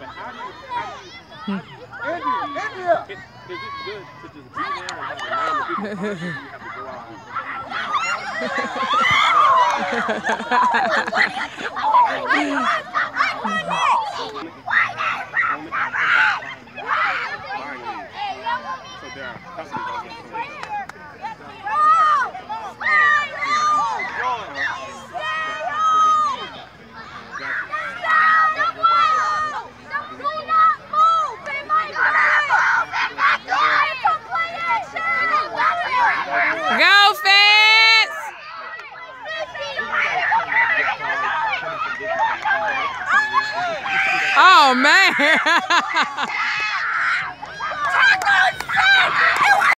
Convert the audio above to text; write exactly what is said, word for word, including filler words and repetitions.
but how do you, how do you, India, India! Is, is it good to just be there and have a name of people, or do you have to go out so there are companies out there doing that. Go, Fitz! Oh, man!